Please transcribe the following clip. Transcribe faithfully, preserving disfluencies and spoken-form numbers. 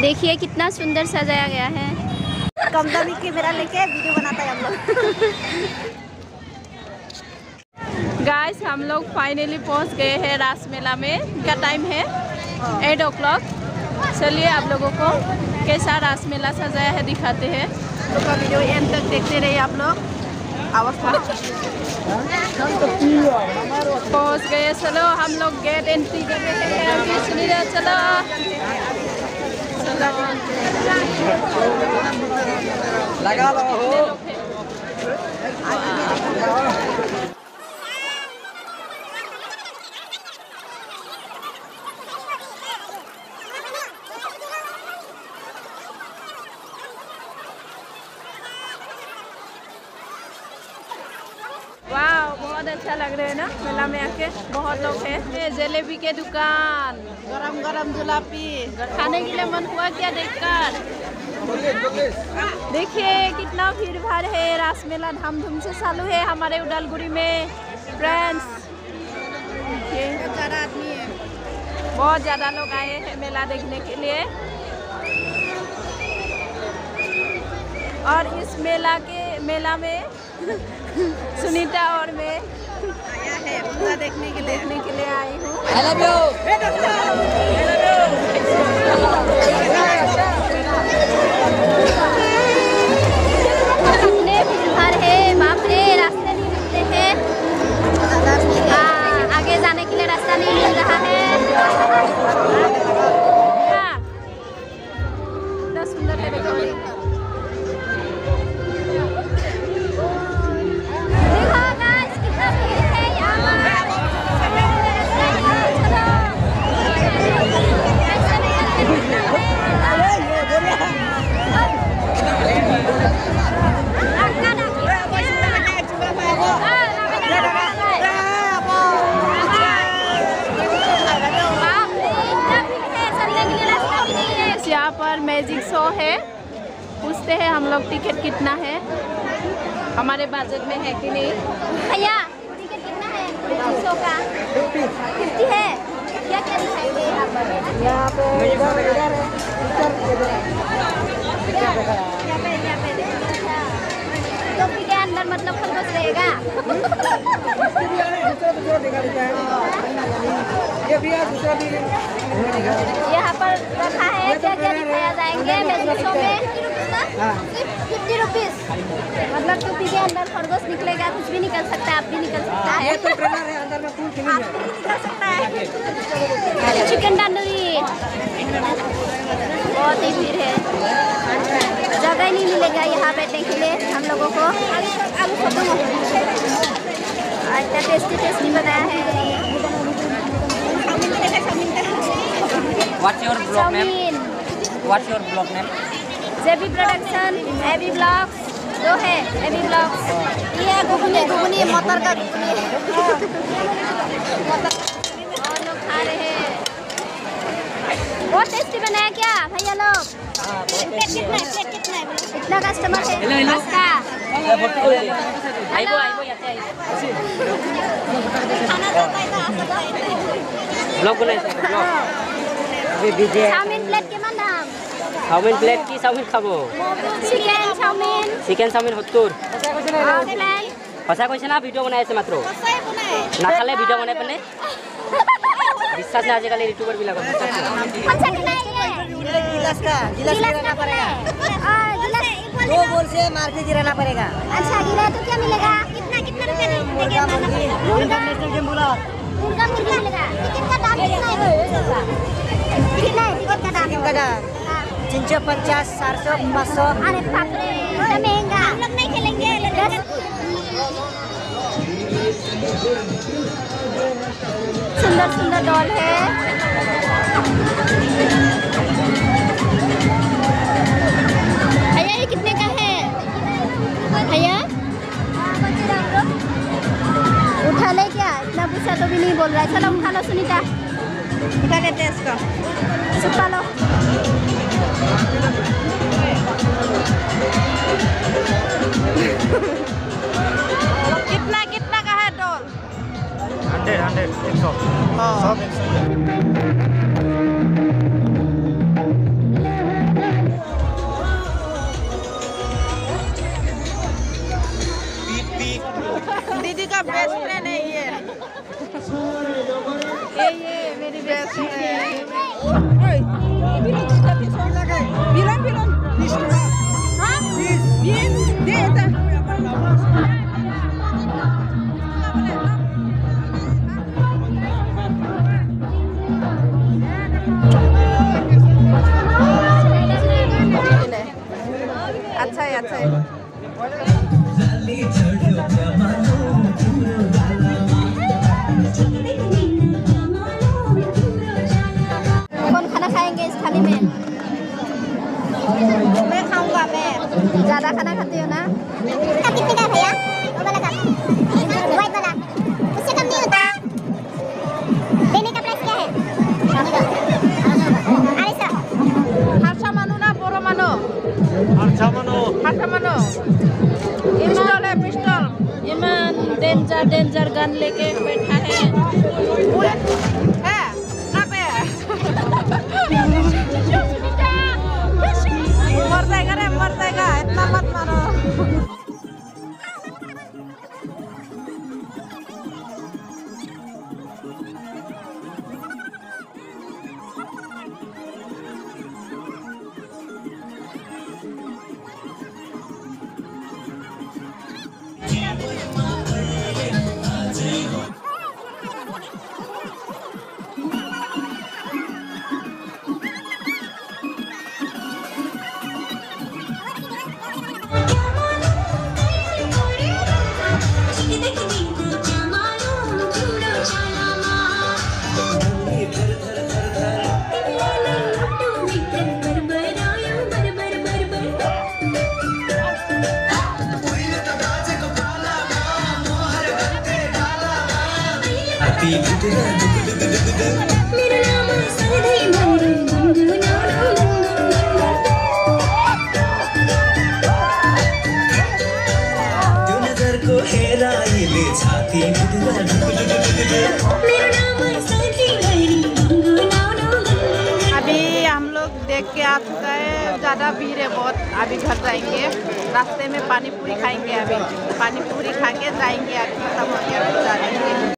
देखिए कितना सुंदर सजाया गया है। कम दामी कैमरा लेके वीडियो बनाता है हम लोग। गाइस हम लोग फाइनली पहुंच गए हैं रास मेला में। क्या टाइम है? Eight o'clock. चलिए आप लोगों को कैसा रास मेला सजाया है दिखाते हैं। तो का वीडियो एंड तक देखते रहिए आप लोग। आवाज पहुंच गए। चलो हम लोग गेट एंट्री कर रहे हैं। सुनिए चलो चलो लगा लो हो। वाह बहुत अच्छा लग रहा है ना मेला में आके। बहुत लोग हैं। ये जलेबी के दुकान, गरम गरम जुलापी खाने के लिए मन हुआ क्या देखकर। देखिए कितना भीड़ भाड़ है। रास मेला धामधूम से चालू है हमारे उदालगुड़ी में फ्रेंड्स। ज़्यादा आदमी है, बहुत ज़्यादा लोग आए हैं मेला देखने के लिए। और इस मेला के मेला में सुनीता और मैं आया है पूरा देखने के लिए देखने के लिए आई हूँ। कितने भीड़ है, बाप रे, रास्ते नहीं मिलते हैं। हाँ, आगे जाने के लिए रास्ता नहीं मिल रहा है। कितना सुंदर है देखो। यहाँ पर मैजिक शो है। पूछते हैं हम लोग टिकट कितना है, हमारे बजट में है कि नहीं। भैया टिकट कितना है मैजिक शो का? फिफ्टी है। क्या क्या दिखाएंगे यहाँ पर? यहाँ पे यहाँ पे यहाँ पे टोपी के अंदर मतलब खरगोश रहेगा। यहाँ पर रखा है क्या क्या दिखाया जाएंगे मैजिक शो में? Fifty rupees. मतलब टोपी के अंदर खरगोश निकलेगा, कुछ भी निकल सकता है, आप भी निकल सकता है। ये तो ट्रेलर है, अंदर में फूल खिली है, निकल सकता है। चिकन तंदूरी। बहुत ही भीड़ है, जगह नहीं मिलेगा यहाँ बैठने के लिए हम लोगों को। अच्छा टेस्टी टेस्टी बनाया है। What's your blog name? Chowmein. What's your blog name? JB production, AB blogs जो है, एबी ब्लॉग्स। ये घुगनी घुगनी मटर का घुगनी है। और लोग खा रहे हैं। बहुत टेस्टी बनाया क्या भैया लोग? प्लेट कितना है? प्लेट कितना है? इतना कस्टमर है इसका। आइबो आइबो याते आइबो। खाना जाता है ना, आता है। ब्लॉग बनाइছে ब्लॉग। अभी बिजी है। चाउमीन प्लेट किमान दाम? চাউমিন প্লেট কি চাউমিন খাব? Chicken chowmein. চিকেন চাউমিন সত্তৰ। और प्लेन সঁচা কৈছে না? ভিডিঅ' বনাই আছে মাত্ৰ। सही बनाए। নাখালে ভিডিঅ' বনাই পেনে বিশ্বাস নাই আজিকালি ইউটিউবাৰ বিলাকৰ। कौन सा कितना है ये? गिलास का गिलास गिलास गिराना का पड़ेगा। और गिलास दो बोल से मार के गिराना पड़ेगा। अच्छा गिरा तो क्या मिलेगा? कितना कितना रुपए देंगे? मुर्गा मुर्गी इंटरनेशनल गेम बोला। मुर्गा मुर्गी मिलेगा। टिकट का दाम कितना है? कितना है टिकट का दाम? टिकट का दाम तीन सौ पचास, चार सौ, पाँच सौ। अरे बाप रे, इतना महंगा। हम लोग नहीं खेलेंगे। सुंदर सुंदर डॉल है। भैया ये कितने का है? भैया उठा ले क्या? इतना पूछा तो भी नहीं बोल रहा है। चलो उठा लो सुनीता, उठा लेते हैं इसका। सुपा लो। कितना कितना का है डॉल? हंड्रेड हंड्रेड एक सौ सब एक सौ। আছে। कौन खाना खाएंगे इस थाली में? मैं खाऊंगा। मैं ज्यादा खाना खाती हो ना? कितने का है भैया? वो वाला का व्हाइट वाला उससे कम नहीं होता। देने का प्राइस क्या है? आइसा हारसा मानो ना बोरो मानो? हारसा मानो। हारसा मानो। पिस्टल है पिस्टल। इमान डेंजर डेंजर गन लेके बैठा है। बुलेट है कहाँ पे है? मर जाएगा रे मर जाएगा इतना मत मारो। मेरा नाम साधे मंगू मंगू नानो जो नजर को हेराइले छाती मेरा नाम साधे मंगू नानो। अभी हम लोग देख के आ चुका है, ज़्यादा भीड़ है बहुत। अभी घर जाएंगे, रास्ते में पानी पूरी खाएंगे। अभी पानी पूरी खा के जाएंगे, अभी खत्म हो गया।